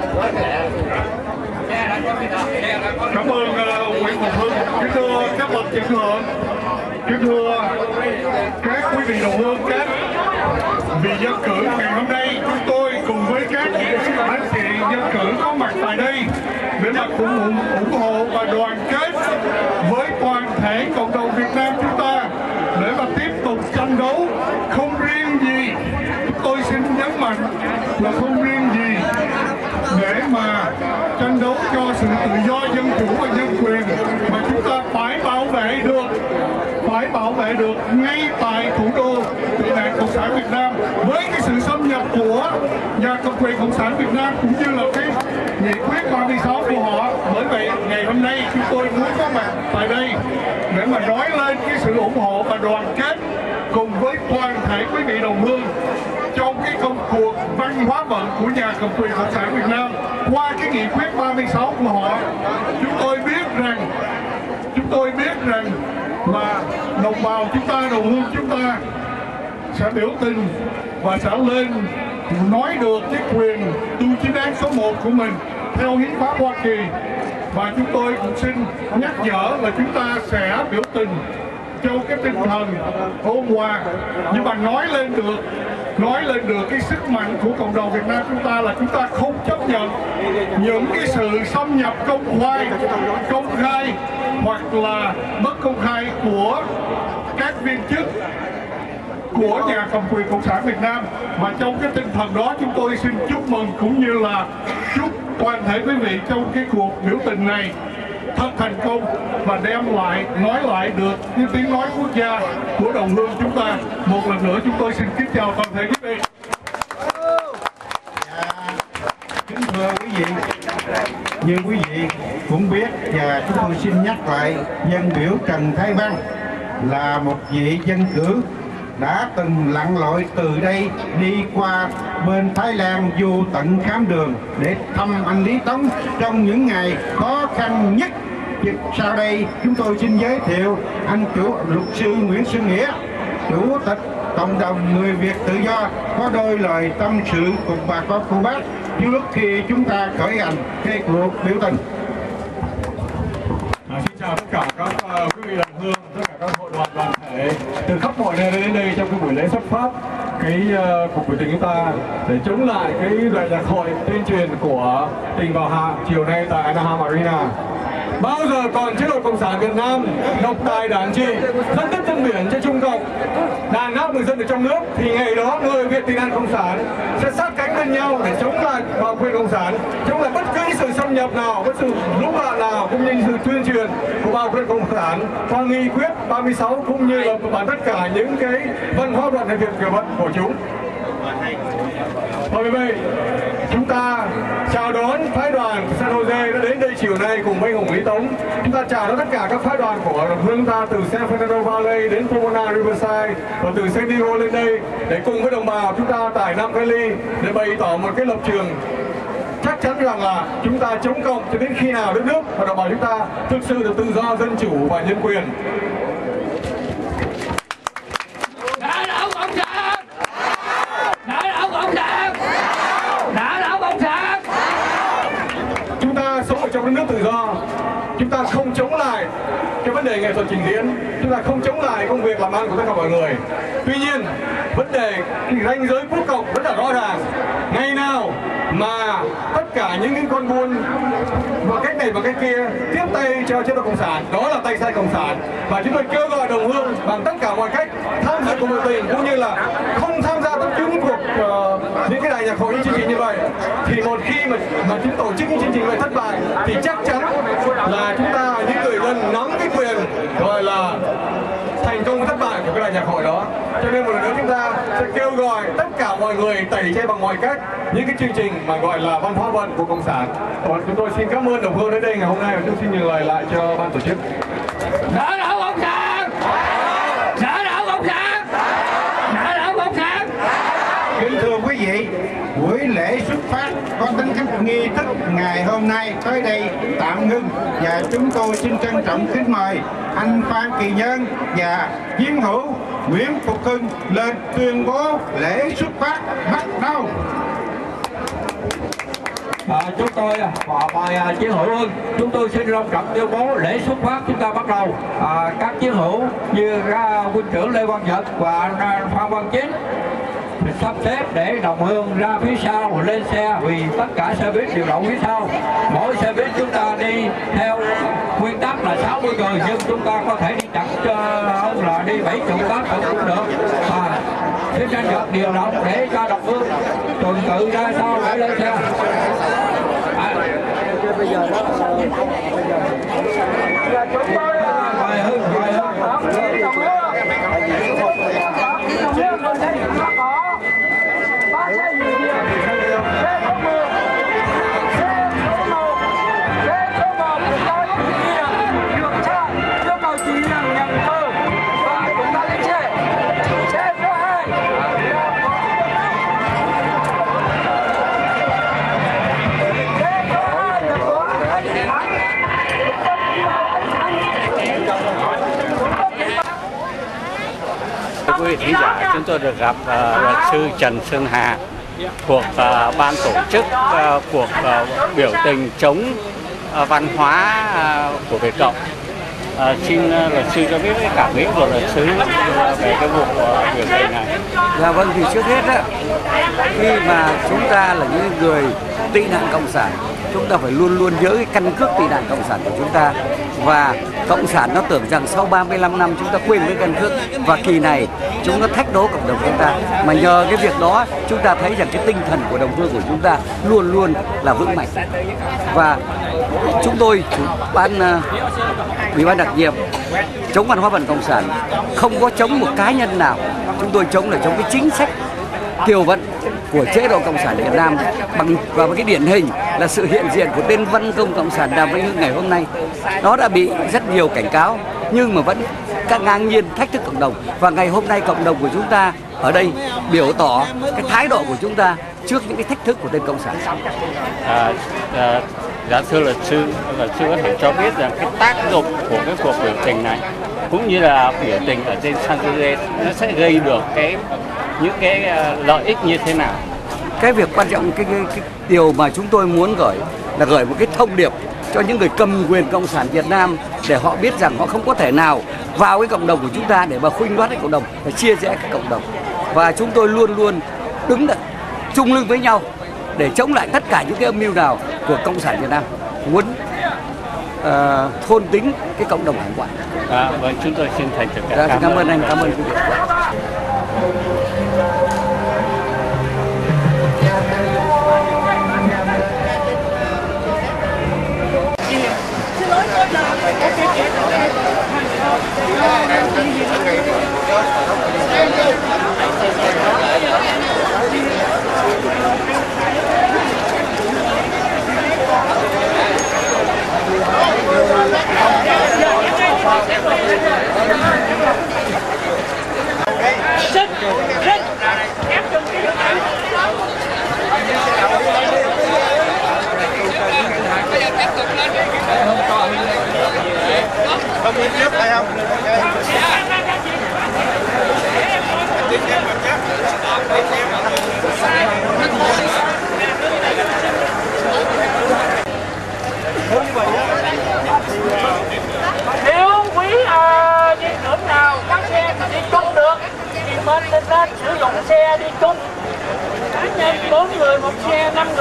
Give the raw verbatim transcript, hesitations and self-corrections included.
Cảm ơn uh, Nguyễn Ngọc Hưng. Kính thưa các bậc trưởng thượng, kính thưa các quý vị đồng hương, các vị dân cử, ngày hôm nay chúng tôi cùng với các anh chị dân cử có mặt tại đây để mà cùng ủng, ủng hộ và đoàn kết với toàn thể cộng đồng Việt Nam chúng ta để mà tiếp tục tranh đấu. Không riêng gì, tôi xin nhấn mạnh là không riêng gì để mà tranh đấu cho sự tự do, dân chủ và nhân quyền, mà chúng ta phải bảo vệ được, phải bảo vệ được ngay tại thủ đô của Đảng Cộng sản Việt Nam với cái sự xâm nhập của nhà cầm quyền Cộng sản Việt Nam cũng như là cái nghị quyết ba mươi sáu của họ. Bởi vậy ngày hôm nay chúng tôi muốn có mặt tại đây để mà nói lên cái sự ủng hộ và đoàn kết cùng với toàn thể quý vị đồng hương trong cái công cuộc văn hóa vận của nhà cầm quyền Cộng sản Việt Nam. Qua cái nghị quyết ba mươi sáu của họ, chúng tôi biết rằng chúng tôi biết rằng là đồng bào chúng ta, đồng hương chúng ta sẽ biểu tình và sẽ lên nói được cái quyền tu chính án số một của mình theo hiến pháp Hoa Kỳ. Và chúng tôi cũng xin nhắc nhở là chúng ta sẽ biểu tình trong cái tinh thần ôn hòa, nhưng mà nói lên được nói lên được cái sức mạnh của cộng đồng Việt Nam chúng ta là chúng ta không chấp nhận những cái sự xâm nhập công khai công khai hoặc là bất công khai của các viên chức của nhà cầm quyền Cộng sản Việt Nam. Và trong cái tinh thần đó chúng tôi xin chúc mừng cũng như là chúc toàn thể quý vị trong cái cuộc biểu tình này thật thành công và đem lại, nói lại được cái tiếng nói quốc gia của đồng hương chúng ta. Một lần nữa chúng tôi xin kính chào toàn thể quý vị. Dạ, kính thưa quý vị, như quý vị cũng biết và chúng tôi xin nhắc lại, dân biểu Trần Thái Văn là một vị dân cử đã từng lặn lội từ đây đi qua bên Thái Lan vô tận Khám Đường để thăm anh Lý Tống trong những ngày khó khăn nhất. Sau đây chúng tôi xin giới thiệu anh chủ luật sư Nguyễn Xuân Nghĩa, chủ tịch cộng đồng người Việt tự do, có đôi lời tâm sự cùng bà con cô bác trước khi chúng ta khởi hành cái cuộc biểu tình. À, xin chào tất cả các uh, quý vị đồng hương, tất cả các hội đoàn đoàn thể từ khắp mọi nơi đến đây trong cái buổi lễ xuất phát cái uh, cuộc biểu tình chúng ta để chống lại cái loại nhạc hội tuyên truyền của Tình Vào Hạ chiều nay tại Anaheim Arena. Bao giờ còn chế độ Cộng sản Việt Nam độc tài đảng trị, dẫn đất trên biển cho Trung Cộng, đàn áp người dân ở trong nước, thì ngày đó người Việt Tị nạn Cộng sản sẽ sát cánh bên nhau để chống lại bảo quyền Cộng sản, chống lại bất cứ sự xâm nhập nào, bất sự lũng đoạn nào, cũng như sự tuyên truyền của bảo quyền Cộng sản qua nghị quyết ba mươi sáu cũng như là bằng tất cả những cái văn hóa đoàn thể Việt kiểu vận của chúng. Và vì vậy chúng ta chào đón phái đoàn San Jose đã đến đây chiều nay cùng với Hùng Lý Tống. Chúng ta chào đón tất cả các phái đoàn của đồng hương ta từ San Fernando Valley đến Pomona Riverside và từ San Diego lên đây để cùng với đồng bào chúng ta tại Nam Cali để bày tỏ một cái lập trường chắc chắn rằng là chúng ta chống cộng cho đến khi nào đất nước và đồng bào chúng ta thực sự được tự do, dân chủ và nhân quyền. Đã đảo Cộng sản! Đã đảo Cộng sản! Đã đảo Cộng sản! Chúng ta sống ở trong đất nước tự do, chúng ta không chống lại cái vấn đề nghệ thuật trình diễn, chúng ta không chống lại công việc làm ăn của tất cả mọi người. Tuy nhiên, vấn đề ranh giới quốc cộng rất là rõ ràng. Ngày nào mà tất cả những cái con buôn và cách này và cách kia tiếp tay cho chế độ Cộng sản, đó là tay sai Cộng sản. Và chúng tôi kêu gọi đồng hương bằng tất cả mọi cách tham dự cuộc biểu tình cũng như là không tham gia bất cứ cuộc uh, những cái đại nhạc hội chương trình như vậy. Thì một khi mà mà chúng tổ chức những chương trình vậy thất bại thì chắc chắn là chúng ta những người dân nắm cái quyền gọi là thành công thất bại của cái đại nhạc hội đó. Cho nên một lần nữa chúng ta sẽ kêu gọi tất cả mọi người tẩy chay bằng mọi cách những cái chương trình mà gọi là văn hóa vận của Cộng sản. Còn chúng tôi xin cảm ơn đồng hương đến đây ngày hôm nay và tôi xin nhường lời lại cho ban tổ chức. Đã đảo Cộng sản! Đã đảo Cộng sản! Đã đảo Cộng sản! Kính thưa quý vị, buổi lễ xuất phát có tính cách nghi thức ngày hôm nay tới đây tạm ngưng và chúng tôi xin trân trọng kính mời anh Phan Kỳ Nhân và chiến hữu Nguyễn Phục Hưng lên tuyên bố lễ xuất phát bắt đầu. À, chúng tôi và bài à, chiến hữu Hưng, chúng tôi xin long trọng tuyên bố lễ xuất phát chúng ta bắt đầu. À, các chiến hữu như à, huynh trưởng Lê Văn Nhật và à, Phan Văn Chính sắp xếp để đồng hương ra phía sau lên xe, vì tất cả xe buýt đều đậu phía sau. Mỗi xe buýt chúng ta đi theo nguyên tắc là sáu mươi người, nhưng chúng ta có thể đi chặt hơn là đi bảy chục tám chục cũng được. À, xin tranh Nhật điều động để cho đồng hương tuần tự ra sau để lên xe. À, bây giờ đó chúng tôi bài Hưng bài Hưng quý vị khán giả, chúng tôi được gặp uh, luật sư Trần Sơn Hà thuộc uh, ban tổ chức uh, cuộc uh, biểu tình chống uh, văn hóa uh, của Việt Cộng. Uh, xin uh, luật sư cho biết cái cảm nghĩ của luật sư uh, về cái vụ uh, biểu tình này. Dạ vâng, thì trước hết á, khi mà chúng ta là những người tị nạn cộng sản, chúng ta phải luôn luôn nhớ cái căn cước tị nạn cộng sản của chúng ta. Và cộng sản nó tưởng rằng sau ba mươi lăm năm chúng ta quên cái căn cước, và kỳ này chúng nó thách đố cộng đồng chúng ta. Mà nhờ cái việc đó chúng ta thấy rằng cái tinh thần của đồng hương của chúng ta luôn luôn là vững mạnh. Và chúng tôi ban ủy ban đặc nhiệm chống văn hóa vận cộng sản không có chống một cá nhân nào, chúng tôi chống là chống cái chính sách kiều vận của chế độ cộng sản Việt Nam, bằng và một cái điển hình là sự hiện diện của tên văn công cộng sản Đàm Vĩnh Hưng ngày hôm nay. Nó đã bị rất nhiều cảnh cáo nhưng mà vẫn các ngang nhiên thách thức cộng đồng, và ngày hôm nay cộng đồng của chúng ta ở đây biểu tỏ cái thái độ của chúng ta trước những cái thách thức của tên cộng sản. À, à, dạ thưa luật sư, luật sư có thể cho biết rằng cái tác dụng của cái cuộc biểu tình này cũng như là biểu tình ở trên Champs-Élysées nó sẽ gây được cái những cái lợi ích như thế nào? Cái việc quan trọng, cái, cái, cái điều mà chúng tôi muốn gửi là gửi một cái thông điệp cho những người cầm quyền cộng sản Việt Nam, để họ biết rằng họ không có thể nào vào cái cộng đồng của chúng ta để mà khuynh đoát cái cộng đồng, để chia rẽ cái cộng đồng. Và chúng tôi luôn luôn đứng đợi, chung lưng với nhau để chống lại tất cả những cái âm mưu nào của cộng sản Việt Nam muốn uh, thôn tính cái cộng đồng hải ngoại. À, vâng, chúng tôi xin thành thực cảm, cảm ơn anh, cảm ơn quý vị. Không biết trước hay không? Nếu quý uh, đi trưởng nào các xe đi chung được thì bên lên, lên sử dụng xe đi chung. Cá nhân bốn người một xe, năm người